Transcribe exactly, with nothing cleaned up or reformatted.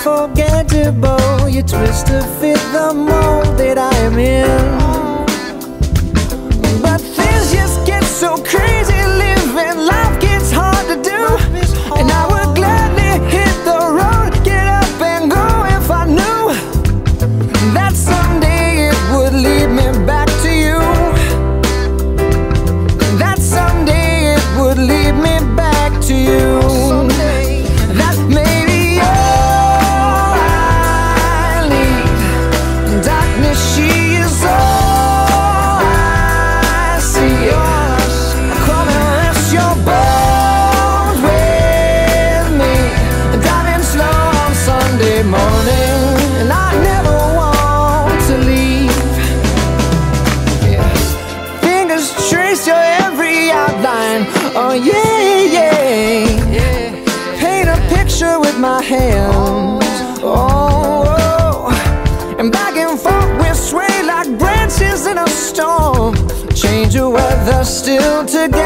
unforgettable. You twist to fit the mold that I am in. But things just get so crazy, living life gets hard to do. And I would gladly hit the road, get up and go if I knew that someday it would lead me back to you. That someday it would lead me back to you. That maybe all I need. Darkness, she is all I see. Come and rest your bones with me. Driving slow on Sunday morning, and I never want to leave. Yeah. Fingers trace your every outline. Oh yeah, yeah. Paint a picture with my hands. Oh, oh. And back and forth we sway like branches in a storm. Change your weather, still together.